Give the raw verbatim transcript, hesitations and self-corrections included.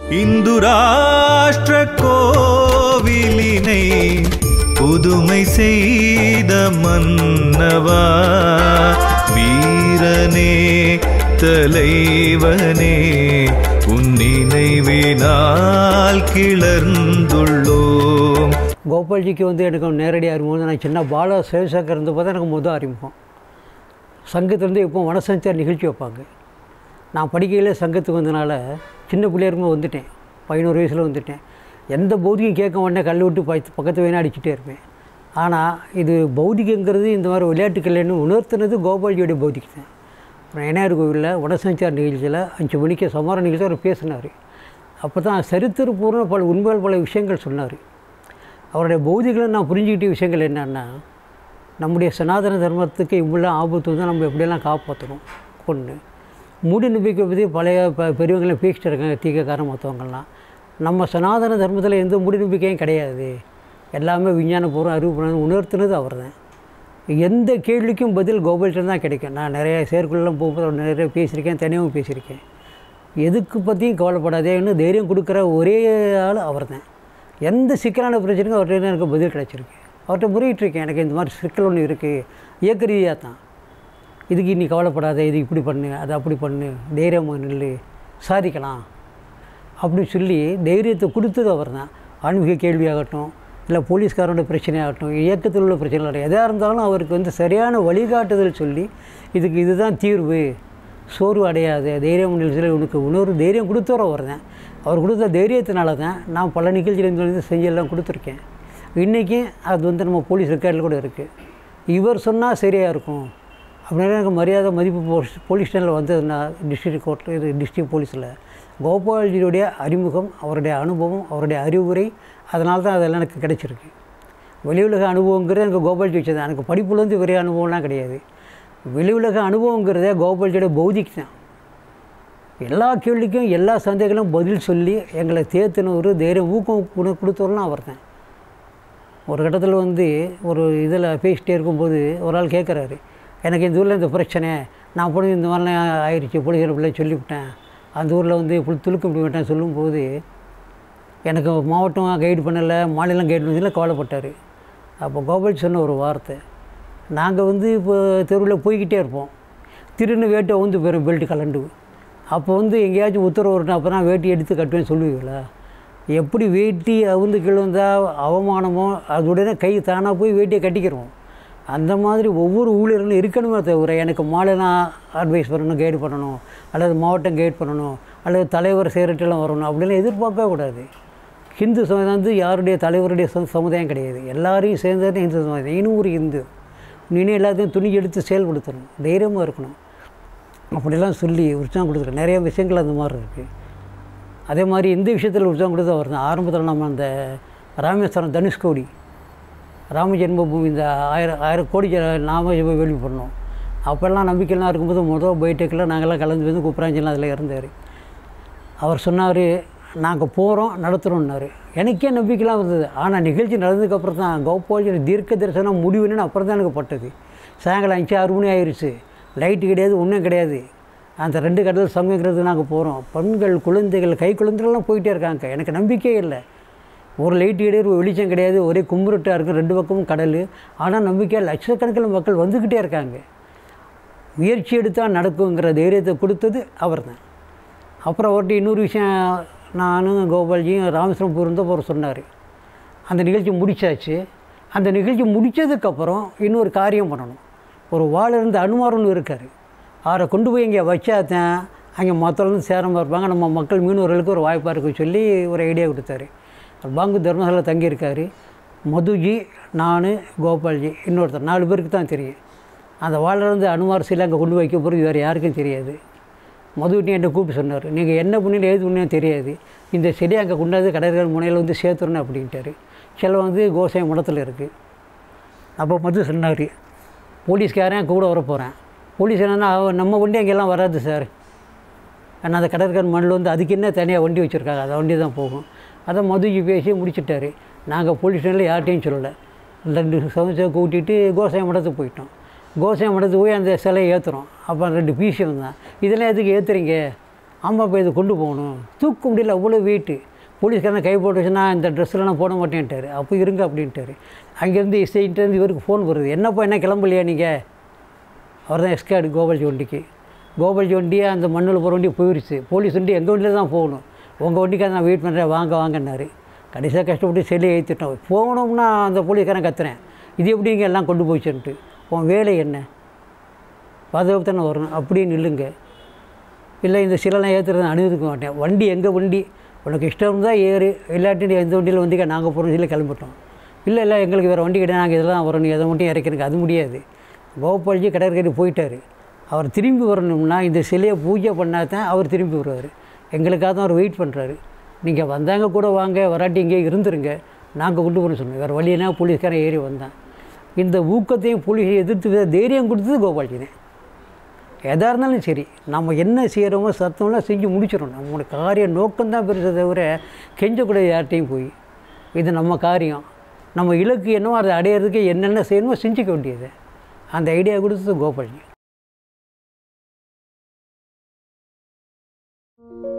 இந்து ராஷ்டிர கோவிலினை புதுமை செய்த மன்னவா, வீரனே தலைவனே, உன் நினைவினால் கிளர்ந்துள்ளோம். கோபால்ஜிக்கு வந்து எனக்கு நேரடியாக அறிமுகம். நான் சின்ன பாலா சேவசேகர் இருந்தப்போ தான் எனக்கு முதல் அறிமுகம். சங்கத்துலேருந்து இப்போ வனசஞ்சார் நிகழ்ச்சி வைப்பாங்க. நான் படிக்கையில் சங்கத்துக்கு வந்தனால சின்ன பிள்ளையாருக்கும் வந்துட்டேன். பதினோரு வயசில் வந்துட்டேன். எந்த பௌதிகம் கேட்க உடனே கல் விட்டு பத்து பக்கத்து வேணா அடிச்சுட்டே இருப்பேன். ஆனால் இது பௌதிகங்கிறது இந்த மாதிரி விளையாட்டுக்கல்னு உணர்த்தினது கோபால்ஜியோடைய பௌதிகம் தான். அப்புறம் என்ஆர் கோவிலில் வனசஞ்சார் நிகழ்ச்சியில் அஞ்சு மணிக்கு சமார நிகழ்ச்சி அவர் பேசினார். அப்போ தான் சரித்திரபூர்வ பல உண்மைகள் பல விஷயங்கள் சொன்னார். அவருடைய பௌதிகளை நான் புரிஞ்சுக்கிட்ட விஷயங்கள் என்னென்னா, நம்முடைய சனாதன தர்மத்துக்கு இவ்வளோ ஆபத்து வந்து நம்ம எப்படியெல்லாம் காப்பாற்றணும். ஒன்று மூட நம்பிக்கை பற்றி பழைய ப பெரியவங்களை பேசிட்டு இருக்காங்க, தீக்கக்காரன் மற்றவங்கள்லாம். நம்ம சனாதன தர்மத்தில் எந்த மூட நம்பிக்கையும் கிடையாது, எல்லாமே விஞ்ஞானபூர்வம் அறிவுபூர்வம் உணர்த்துனது அவர் தான். எந்த கேள்விக்கும் பதில் கோபால்கிட்ட தான் கிடைக்கும். நான் நிறைய செயற்குள்ளெலாம் போகும்போது நிறைய பேசியிருக்கேன், தனியாகவும் பேசியிருக்கேன். எதுக்கு பற்றியும் கவலைப்படாதேன்னு தைரியம் கொடுக்குற ஒரே ஆள் அவர் தான். எந்த சிக்கலான பிரச்சனைக்கும் அவர்கிட்ட எனக்கு பதில் கிடச்சிருக்கு. அவர்கிட்ட முறையிட்டிருக்கேன், எனக்கு இந்த மாதிரி சிக்கல் ஒன்று இருக்குது, இயக்க ரீதியாக தான். இதுக்கு நீ கவலைப்படாத, இது இப்படி பண்ணு, அதை அப்படி பண்ணு, தைரியமாக நில்லு, சாதிக்கலாம் அப்படின்னு சொல்லி தைரியத்தை கொடுத்தது அவர் தான். ஆன்மீக கேள்வியாகட்டும், இல்லை போலீஸ்காரோட பிரச்சனையாகட்டும், இயக்கத்தில் உள்ள பிரச்சனைகள் எதாக இருந்தாலும் அவருக்கு வந்து சரியான வழிகாட்டுதல் சொல்லி இதுக்கு இதுதான் தீர்வு, சோர்வு அடையாத தைரியம் நிகழ்ச்சியில் உனக்கு உணர்வு தைரியம் கொடுத்தவர் அவர் தான். அவர் கொடுத்த தைரியத்தினால தான் நான் பல நிகழ்ச்சியிலேருந்து செஞ்செல்லாம் கொடுத்துருக்கேன். இன்றைக்கும் அது வந்து நம்ம போலீஸ் ரெக்கார்டில் கூட இருக்குது. இவர் சொன்னால் சரியாக இருக்கும் அப்படின்னா எனக்கு மரியாதை மதிப்பு போலீஸ் போலீஸ் ஸ்டேஷனில் வந்ததுன்னா டிஸ்ட்ரிக்ட் கோர்ட்டில் இது டிஸ்ட்ரிக்ட் போலீஸில் கோபால்ஜியுடைய அறிமுகம், அவருடைய அனுபவம், அவருடைய அறிவுரை, அதனால தான் அதெல்லாம் எனக்கு கிடச்சிருக்கு. வெளி உலக அனுபவங்கிறது எனக்கு கோபால்ஜி வச்சது. எனக்கு படிப்புலேருந்து பெரிய அனுபவம்லாம் கிடையாது. வெளி உலக அனுபவங்கிறதே கோபால்ஜியோட பௌதிக் தான். எல்லா கேள்விக்கும் எல்லா சந்தேகங்களும் பதில் சொல்லி எங்களை தேர்த்தினவர், தைரியம் ஊக்கம் கொடுத்தவரெலாம் அவர் தான். ஒரு கட்டத்தில் வந்து ஒரு இதில் பேசிட்டே இருக்கும்போது ஒரு ஆள் கேட்குறாரு, எனக்கு இந்த ஊரில் இந்த பிரச்சனை, நான் போய் இந்த மாதிரிலாம் ஆயிடுச்சு, போலீஸில் பிள்ளை சொல்லிவிட்டேன், அந்த ஊரில் வந்து இப்படி துளுக்க முடிவிட்டேன் சொல்லும்போது எனக்கு மாவட்டம் கைடு பண்ணலை, மாநிலம் கைடு பண்ணதில் கவலைப்பட்டார். அப்போ கோபால்ஜி சொன்ன ஒரு வார்த்தை, நாங்கள் வந்து இப்போ தெருவில் போய்கிட்டே இருப்போம், திருன்னு வேட்டை வந்து போயிடும் பெல்ட்டு கலண்டு. அப்போ வந்து எங்கேயாச்சும் உத்தரவு வரட்டும், அப்போ தான் வேட்டி எடுத்து கட்டுவேன்னு சொல்லுவீங்களா? எப்படி வேட்டி அவுந்து கிழந்தால் அவமானமோ அதுடனே கை தானாக போய் வேட்டியை கட்டிக்கிறோம். அந்த மாதிரி ஒவ்வொரு ஊழியர்களும் இருக்கணுமே தவிர எனக்கு மாநிலம் அட்வைஸ் பண்ணணும், கைடு பண்ணணும், அல்லது மாவட்டம் கைடு பண்ணணும், அல்லது தலைவர் சேரட்டெல்லாம் வரணும் அப்படின்னு எதிர்பார்க்கவே கூடாது. ஹிந்து சமுதாயம் வந்து யாருடைய தலைவருடைய சமுதாயம் கிடையாது, எல்லாரையும் சேர்ந்தது இந்து சமுதாயம். இன்னும் ஒரு இந்து நீனே எல்லாத்தையும் துணி எடுத்து செயல்படுத்தணும், தைரியமாக இருக்கணும் அப்படிலாம் சொல்லி உற்சாகம் கொடுத்துருக்கேன். நிறைய விஷயங்கள் அந்த மாதிரி இருக்குது. அதே மாதிரி இந்த விஷயத்தில் உற்சாகம் கொடுத்து அவர் தான். ஆரம்பத்தில் நம்ம அந்த ராமேஸ்வரம் தனுஷ்கோடி ராம ஜென்மபூமி இந்த ஆயிரம் ஆயிரம் கோடி நாம வேள்வி பண்ணோம். அப்போல்லாம் நம்பிக்கைலாம் இருக்கும்போது மொதல் பைடெக்கில் நாங்கள்லாம் கலந்து வந்து குப்பராஞ்சலாம் அதில் இறந்தார். அவர் சொன்னார், நாங்கள் போகிறோம் நடத்துகிறோம்னாரு. எனக்கே நம்பிக்கைலாம் இருந்தது. ஆனால் நிகழ்ச்சி நடந்ததுக்கப்புறம் தான் கோபால்ஜி தீர்க்க தரிசனம் முடிவுன்னு அப்புறம் தான் எனக்கு பட்டது. சாயங்காலம் அஞ்சு ஆறு மணி ஆயிடுச்சு, லைட்டு கிடையாது, ஒன்றும் கிடையாது. அந்த ரெண்டு கடல் சமைக்கிறது நாங்கள் போகிறோம். பெண்கள், குழந்தைகள், கை குழந்தைகள்லாம் போயிட்டே இருக்காங்க. எனக்கு நம்பிக்கையே இல்லை. ஒரு லைட்டு கிடையாது, ஒரு வெளிச்சம் கிடையாது, ஒரே கும்புருட்டாக இருக்குது, ரெண்டு பக்கமும் கடல். ஆனால் நம்பிக்கையாக லட்சக்கணக்கில் மக்கள் வந்துக்கிட்டே இருக்காங்க. முயற்சி எடுத்தால் நடக்குங்கிற தைரியத்தை கொடுத்தது அவர் தான். அப்புறம் அவர்கிட்ட இன்னொரு விஷயம், நானும் கோபால்ஜியும் ராமேஸ்வரம் போயிருந்தப்போ அவர் சொன்னார், அந்த நிகழ்ச்சி முடித்தாச்சு. அந்த நிகழ்ச்சி முடித்ததுக்கப்புறம் இன்னொரு காரியம் பண்ணணும். ஒரு வாழ இருந்த அனுமாரம்னு இருக்கார், அவரை கொண்டு போய் இங்கே வச்சாதான் அங்கே மற்றவங்க சேரமாக இருப்பாங்க, நம்ம மக்கள் மீனவர்களுக்கு ஒரு வாய்ப்பாக இருக்குன்னு சொல்லி ஒரு ஐடியா கொடுத்தாரு. பாங்கு தர்மசாலை தங்கியிருக்காரு. மதுஜி, நான், கோபால்ஜி, இன்னொருத்தர், நாலு பேருக்கு தான் தெரியும். அந்த வாழருந்து அனுமார் சிலை அங்கே கொண்டு வைக்க போகிறது வேறு யாருக்கும் தெரியாது. மதுகிட்டையும் என்னை கூப்பிட்டு சொன்னார், நீங்கள் என்ன பண்ணிட்டு ஏது பண்ணியும் தெரியாது, இந்த செடியை அங்கே கொண்டாந்து கடற்கரை முனையில் வந்து சேர்த்துறணும் அப்படின்ட்டார். சில வந்து கோசாய மடத்தில் இருக்குது. அப்போ மது சொன்னார், போலீஸ்காரன் கூட வர போகிறேன். போலீஸ் என்னென்னா நம்ம வண்டி அங்கெல்லாம் வராது சார், ஆனால் அந்த கடற்கரை மண்ணில் வந்து அதுக்கு என்ன தனியாக வண்டி வச்சுருக்காங்க, அந்த வண்டி தான் போகும். அதை மதுஜி பேசி முடிச்சுட்டார். நாங்கள் போலீஸ் ஸ்டேஷனில் யார்ட்டையும் சொல்லலை. ரெண்டு சமச்சம் கூட்டிகிட்டு கோசாய மடத்துக்கு போயிட்டோம். கோசாய மடத்துக்கு போய் அந்த சிலையை ஏற்றுறோம். அப்போ ரெண்டு பீசியம் தான், இதெல்லாம் எதுக்கு ஏற்றுறீங்க ஆமாம் இப்போ இதை கொண்டு போகணும், தூக்க முடியல, அவ்வளோ வெயிட்டு. போலீஸ்காரன் கை போட்டு வச்சுன்னா இந்த ட்ரெஸ்ஸில் நான் போட மாட்டேன்ட்டார். அப்போ இருங்க அப்படின்ட்டார். அங்கேருந்து இசைன்ட்டு இவருக்கு ஃபோன் வருது, என்னப்பா என்ன கிளம்பலையா நீங்கள்? அவர் தான் எஸ்கேடு கோபால்ஜி வண்டிக்கு. கோபால்ஜி வண்டியை அந்த மண்ணில் போகிற வண்டி போயிடுச்சு. போலீஸ் வண்டி எங்கள் வண்டியில் தான் போகணும். உங்கள் வண்டிக்காக நான் வெயிட் பண்ணுறேன், வாங்க வாங்கினார். கடைசியாக கஷ்டப்பட்டு செல்லியை ஏற்றிட்டோம். போகணும்னா அந்த போலீஸ்காரன் கத்துறேன், இது எப்படி இங்கே எல்லாம் கொண்டு போயிச்சுன்ட்டு. உன் வேலை என்ன? பாதுகாப்பு தானே வரணும், அப்படியே நில்லுங்க. இல்லை இந்த சிலைலாம் ஏற்றுறது அனுமதிக்க மாட்டேன். வண்டி எங்கள் வண்டி, உனக்கு இஷ்டம் இருந்தால் ஏறு, இல்லாட்டி எந்த வண்டியில் வண்டிக்க நாங்கள் போகிறோம் இதில் கிளம்பிட்டோம். இல்லை இல்லை எங்களுக்கு வேறு வண்டி கிடையாது, நாங்கள் இதெல்லாம் வரணும், எதை மட்டும் இறக்கிறதுக்கு அது முடியாது. கோபால்ஜி கடற்கரை போயிட்டார். அவர் திரும்பி வரணும்னா இந்த சிலையை பூஜை பண்ணால் தான் அவர் திரும்பி வருவார். எங்களுக்காக தான் அவர் வெயிட் பண்ணுறாரு. நீங்கள் வந்தாங்க கூட வாங்க, வராட்டி இங்கே இருந்துருங்க, நாங்கள் கொண்டு போகணும்னு சொன்னோம். வேறு வழியினா போலீஸ்காரன் ஏறி வந்தான். இந்த ஊக்கத்தையும் போலீஸை எதிர்த்து தைரியம் கொடுத்தது கோபால்ஜி தான். எதாக இருந்தாலும் சரி, நம்ம என்ன செய்கிறோமோ சத்தம்லாம் செஞ்சு முடிச்சிடணும். நம்மளோட காரிய நோக்கம்தான் பெருசை தவிர கெஞ்சக்கூடாது யார்கிட்டையும் போய். இது நம்ம காரியம், நம்ம இலக்கு என்னவோ அதை அடையிறதுக்கு என்னென்ன செய்யணுமோ செஞ்சுக்க வேண்டியது. அந்த ஐடியா கொடுத்தது கோபால்ஜி.